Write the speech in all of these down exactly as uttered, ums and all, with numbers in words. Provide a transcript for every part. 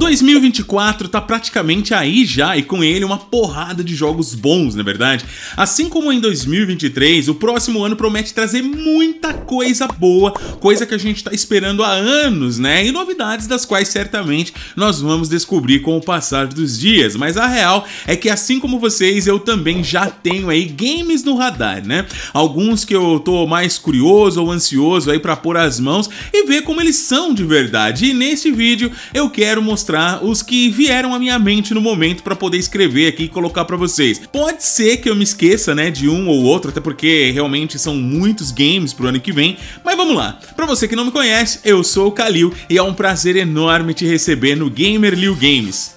dois mil e vinte e quatro tá praticamente aí já e com ele uma porrada de jogos bons, na verdade. Assim como em dois mil e vinte e três, o próximo ano promete trazer muita coisa boa, coisa que a gente tá esperando há anos, né? E novidades das quais certamente nós vamos descobrir com o passar dos dias. Mas a real é que assim como vocês, eu também já tenho aí games no radar, né? Alguns que eu tô mais curioso ou ansioso aí pra pôr as mãos e ver como eles são de verdade. E nesse vídeo eu quero Quero mostrar os que vieram à minha mente no momento para poder escrever aqui e colocar para vocês. Pode ser que eu me esqueça, né, de um ou outro, até porque realmente são muitos games pro ano que vem, mas vamos lá. Para você que não me conhece, eu sou o Kalil e é um prazer enorme te receber no Gamerliu Games.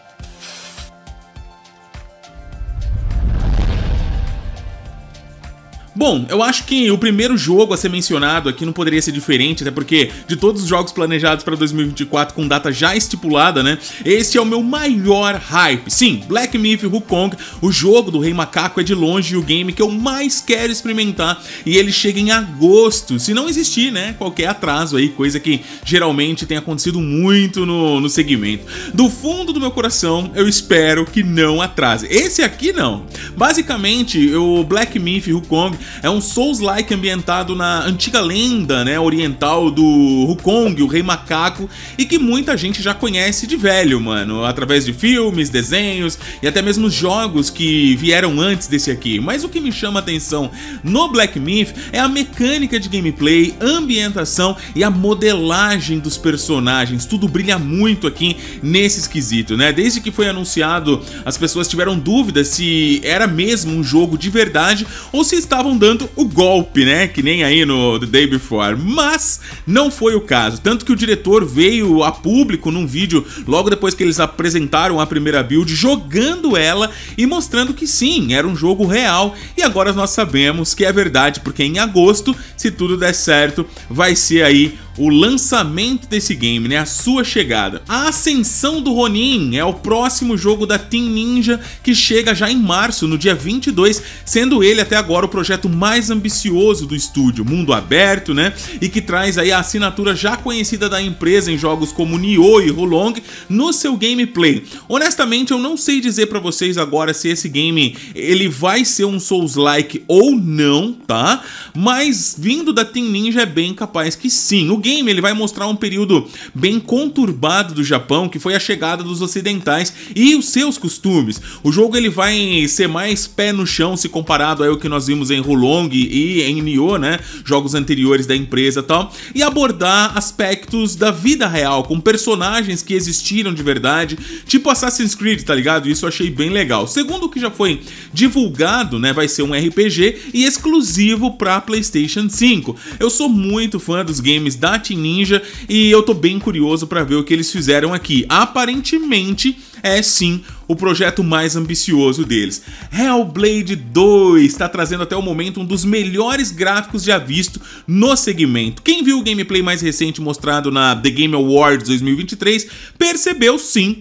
Bom, eu acho que o primeiro jogo a ser mencionado aqui não poderia ser diferente, até porque de todos os jogos planejados para dois mil e vinte e quatro com data já estipulada, né, este é o meu maior hype. Sim, Black Myth Wukong, o jogo do Rei Macaco, é de longe o game que eu mais quero experimentar e ele chega em agosto, se não existir, né, qualquer atraso aí, coisa que geralmente tem acontecido muito no, no segmento. Do fundo do meu coração, eu espero que não atrase. Esse aqui não. Basicamente, o Black Myth Wukong é um Souls-like ambientado na antiga lenda, né, oriental do Wukong, o Rei Macaco, e que muita gente já conhece de velho, mano, através de filmes, desenhos e até mesmo jogos que vieram antes desse aqui. Mas o que me chama a atenção no Black Myth é a mecânica de gameplay, ambientação e a modelagem dos personagens. Tudo brilha muito aqui nesse esquisito, né? Desde que foi anunciado, as pessoas tiveram dúvidas se era mesmo um jogo de verdade ou se estavam dando o golpe, né, que nem aí no The Day Before, mas não foi o caso, tanto que o diretor veio a público num vídeo logo depois que eles apresentaram a primeira build, jogando ela e mostrando que sim, era um jogo real, e agora nós sabemos que é verdade, porque em agosto, se tudo der certo, vai ser aí o lançamento desse game, né, a sua chegada. A Ascensão do Ronin é o próximo jogo da Team Ninja que chega já em março, no dia vinte e dois, sendo ele até agora o projeto mais ambicioso do estúdio, mundo aberto, né, e que traz aí a assinatura já conhecida da empresa em jogos como Nioh e Wo Long no seu gameplay. Honestamente, eu não sei dizer pra vocês agora se esse game ele vai ser um Souls-like ou não, tá? Mas vindo da Team Ninja é bem capaz que sim. O game ele vai mostrar um período bem conturbado do Japão, que foi a chegada dos ocidentais e os seus costumes. O jogo ele vai ser mais pé no chão se comparado ao que nós vimos em Wo Long e em Nioh, né, jogos anteriores da empresa e tal, e abordar aspectos da vida real, com personagens que existiram de verdade, tipo Assassin's Creed, tá ligado? Isso eu achei bem legal. Segundo o que já foi divulgado, né, vai ser um R P G e exclusivo para PlayStation cinco. Eu sou muito fã dos games da Team Ninja e eu tô bem curioso para ver o que eles fizeram aqui. Aparentemente é sim o projeto mais ambicioso deles. Hellblade dois está trazendo até o momento um dos melhores gráficos já visto no segmento. Quem viu o gameplay mais recente mostrado na The Game Awards dois mil e vinte e três percebeu sim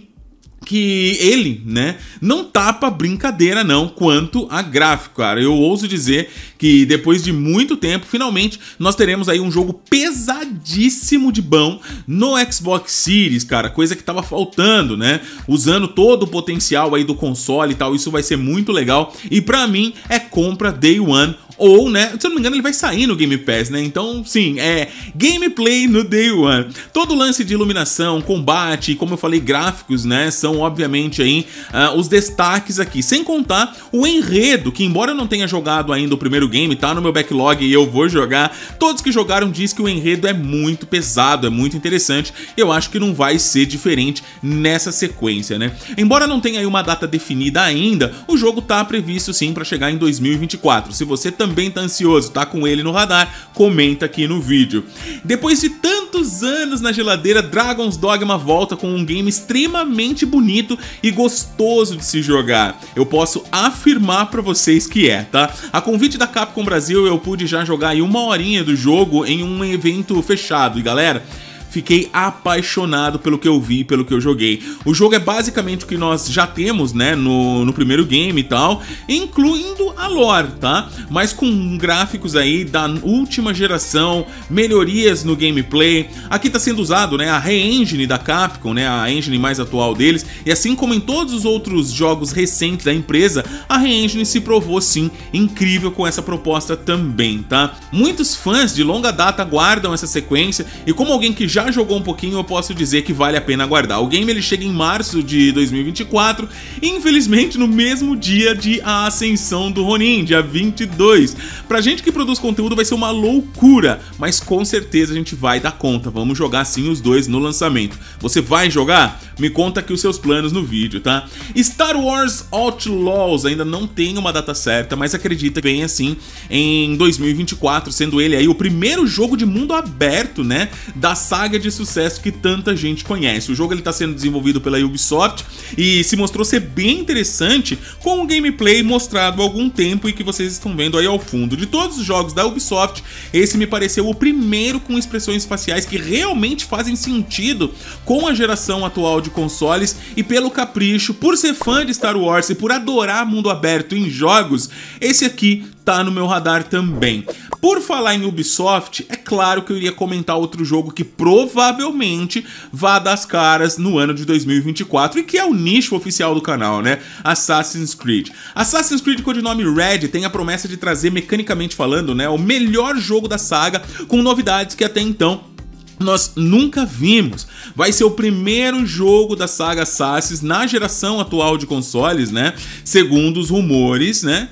que ele, né, não tapa brincadeira não quanto a gráfico, cara. Eu ouso dizer que depois de muito tempo, finalmente, nós teremos aí um jogo pesadíssimo de bom no Xbox Series, cara, coisa que tava faltando, né, usando todo o potencial aí do console e tal, isso vai ser muito legal, e pra mim é compra Day One, ou, né, se eu não me engano ele vai sair no Game Pass, né, então sim, é gameplay no Day One. Todo o lance de iluminação, combate e, como eu falei, gráficos, né, são obviamente aí uh, os destaques aqui, sem contar o enredo, que embora eu não tenha jogado ainda o primeiro game, tá no meu backlog e eu vou jogar, todos que jogaram diz que o enredo é muito pesado, é muito interessante, eu acho que não vai ser diferente nessa sequência, né. Embora não tenha aí uma data definida ainda, o jogo tá previsto sim para chegar em dois mil e vinte e quatro, se você também também tá ansioso, tá com ele no radar, comenta aqui no vídeo. Depois de tantos anos na geladeira, Dragon's Dogma volta com um game extremamente bonito e gostoso de se jogar. Eu posso afirmar pra vocês que é, tá? A convite da Capcom Brasil, eu pude já jogar aí uma horinha do jogo em um evento fechado. E galera, fiquei apaixonado pelo que eu vi, pelo que eu joguei. O jogo é basicamente o que nós já temos, né, no, no primeiro game e tal, incluindo a lore, tá? Mas com gráficos aí da última geração, melhorias no gameplay. Aqui tá sendo usado, né, a Re-Engine da Capcom, né, a engine mais atual deles, e assim como em todos os outros jogos recentes da empresa, a Re-Engine se provou sim incrível com essa proposta também, tá? Muitos fãs de longa data aguardam essa sequência, e como alguém que já jogou um pouquinho, eu posso dizer que vale a pena aguardar. O game ele chega em março de dois mil e vinte e quatro, e infelizmente no mesmo dia de a ascensão do Ronin, dia vinte e dois. Pra gente que produz conteúdo vai ser uma loucura, mas com certeza a gente vai dar conta. Vamos jogar sim os dois no lançamento. Você vai jogar? Me conta aqui os seus planos no vídeo, tá? Star Wars Outlaws ainda não tem uma data certa, mas acredita que vem assim em dois mil e vinte e quatro, sendo ele aí o primeiro jogo de mundo aberto, né, da saga de sucesso que tanta gente conhece. O jogo ele tá sendo desenvolvido pela Ubisoft e se mostrou ser bem interessante com o gameplay mostrado há algum tempo e que vocês estão vendo aí ao fundo. De todos os jogos da Ubisoft, esse me pareceu o primeiro com expressões faciais que realmente fazem sentido com a geração atual de consoles, e pelo capricho, por ser fã de Star Wars e por adorar mundo aberto em jogos, esse aqui tá no meu radar também. Por falar em Ubisoft, é claro que eu iria comentar outro jogo que provavelmente vá das caras no ano de dois mil e vinte e quatro e que é o nicho oficial do canal, né? Assassin's Creed. Assassin's Creed, codinome Red, tem a promessa de trazer, mecanicamente falando, né, o melhor jogo da saga, com novidades que até então nós nunca vimos. Vai ser o primeiro jogo da saga Assassin's na geração atual de consoles, né? Segundo os rumores, né?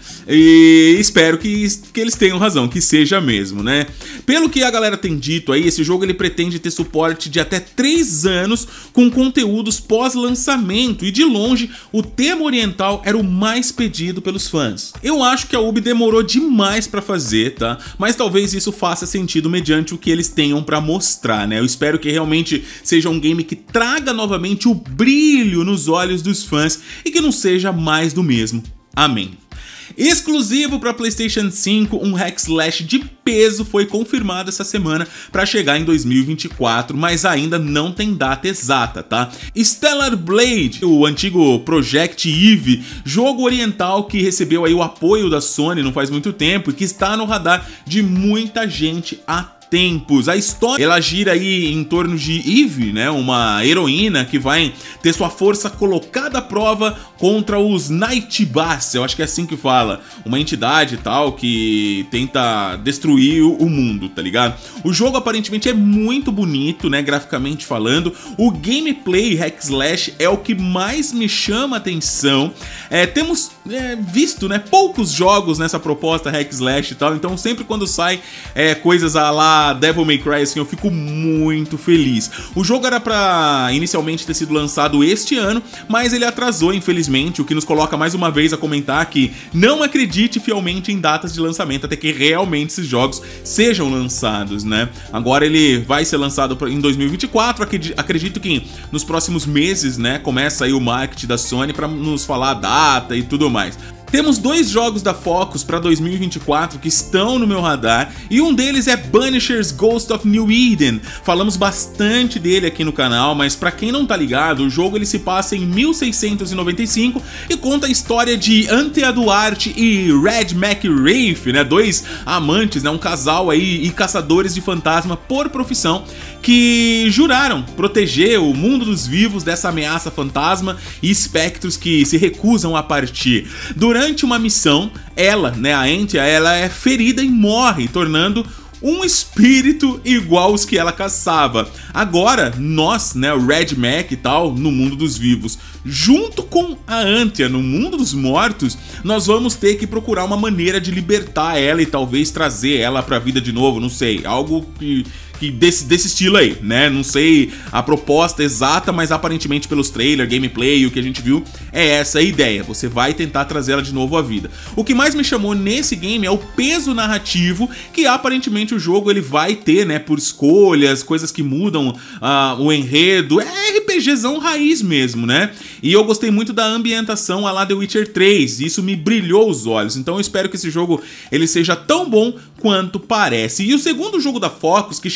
E espero que, que eles tenham razão, que seja mesmo, né? Pelo que a galera tem dito aí, esse jogo ele pretende ter suporte de até três anos com conteúdos pós-lançamento, e de longe o tema oriental era o mais pedido pelos fãs. Eu acho que a Ubi demorou demais pra fazer, tá? Mas talvez isso faça sentido mediante o que eles tenham pra mostrar, né? Eu espero que realmente seja um game que traga novamente o brilho nos olhos dos fãs e que não seja mais do mesmo. Amém. Exclusivo para PlayStation cinco, um hack slash de peso foi confirmado essa semana para chegar em dois mil e vinte e quatro, mas ainda não tem data exata, tá? Stellar Blade, o antigo Project Eve, jogo oriental que recebeu aí o apoio da Sony não faz muito tempo e que está no radar de muita gente há tempos. A história, ela gira aí em torno de Eve, né, uma heroína que vai ter sua força colocada à prova contra os Nightbats, eu acho que é assim que fala, uma entidade e tal que tenta destruir o mundo, tá ligado? O jogo aparentemente é muito bonito, né, graficamente falando. O gameplay hack slash é o que mais me chama a atenção. É, temos é, visto, né, poucos jogos nessa proposta hack slash e tal, então sempre quando sai é, coisas a lá Devil May Cry, assim, eu fico muito feliz. O jogo era pra inicialmente ter sido lançado este ano, mas ele atrasou, infelizmente, o que nos coloca mais uma vez a comentar que não acredite fielmente em datas de lançamento até que realmente esses jogos sejam lançados, né? Agora ele vai ser lançado em dois mil e vinte e quatro, acredito que nos próximos meses, né, começa aí o marketing da Sony pra nos falar a data e tudo mais. Temos dois jogos da Focus para dois mil e vinte e quatro que estão no meu radar, e um deles é Punisher's Ghost of New Eden. Falamos bastante dele aqui no canal, mas para quem não tá ligado, o jogo ele se passa em mil seiscentos e noventa e cinco e conta a história de Anthea Duarte e Red McRae, né, dois amantes, né, um casal aí e caçadores de fantasma por profissão, que juraram proteger o mundo dos vivos dessa ameaça fantasma e espectros que se recusam a partir. Durante uma missão, ela, né, a Anthea, ela é ferida e morre, tornando um espírito igual os que ela caçava. Agora, nós, né, o Red Mac e tal, no mundo dos vivos, junto com a Anthea no mundo dos mortos, nós vamos ter que procurar uma maneira de libertar ela e talvez trazer ela pra vida de novo, não sei, algo que... que desse, desse estilo aí, né? Não sei a proposta exata, mas aparentemente pelos trailers, gameplay e o que a gente viu, é essa a ideia. Você vai tentar trazer ela de novo à vida. O que mais me chamou nesse game é o peso narrativo que aparentemente o jogo ele vai ter, né? Por escolhas, coisas que mudam uh, o enredo. É RPGzão raiz mesmo, né? E eu gostei muito da ambientação a lá The Witcher três. Isso me brilhou os olhos. Então eu espero que esse jogo ele seja tão bom quanto parece. E o segundo jogo da Focus, que chega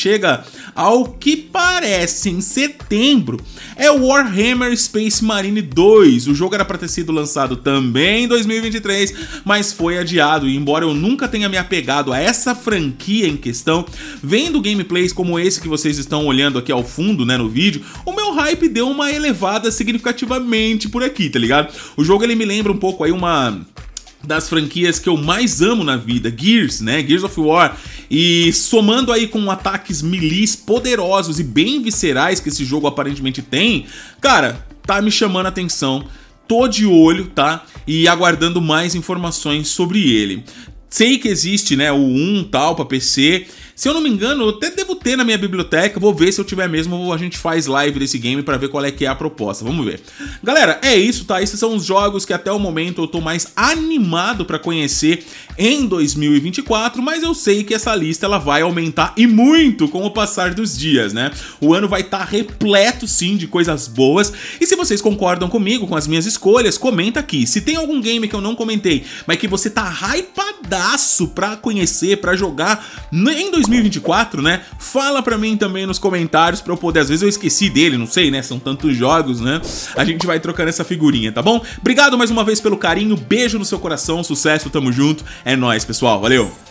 chega ao que parece em setembro, é o Warhammer Space Marine dois. O jogo era para ter sido lançado também em dois mil e vinte e três, mas foi adiado, e embora eu nunca tenha me apegado a essa franquia em questão, vendo gameplays como esse que vocês estão olhando aqui ao fundo, né, no vídeo, o meu hype deu uma elevada significativamente por aqui, tá ligado? O jogo ele me lembra um pouco aí uma das franquias que eu mais amo na vida, Gears, né, Gears of War, e somando aí com ataques melee poderosos e bem viscerais que esse jogo aparentemente tem, cara, tá me chamando a atenção, tô de olho, tá, e aguardando mais informações sobre ele. Sei que existe, né, o um tal pra P C. Se eu não me engano, eu até devo ter na minha biblioteca. Vou ver se eu tiver mesmo, a gente faz live desse game pra ver qual é que é a proposta. Vamos ver. Galera, é isso, tá? Esses são os jogos que até o momento eu tô mais animado pra conhecer em dois mil e vinte e quatro, mas eu sei que essa lista ela vai aumentar e muito com o passar dos dias, né? O ano vai estar repleto, sim, de coisas boas. E se vocês concordam comigo, com as minhas escolhas, comenta aqui. Se tem algum game que eu não comentei, mas que você tá hypadaço pra conhecer, pra jogar em dois mil e vinte e quatro, né? Fala pra mim também nos comentários pra eu poder, às vezes eu esqueci dele, não sei, né? São tantos jogos, né? A gente vai trocando essa figurinha, tá bom? Obrigado mais uma vez pelo carinho, beijo no seu coração, sucesso, tamo junto, é nóis, pessoal, valeu!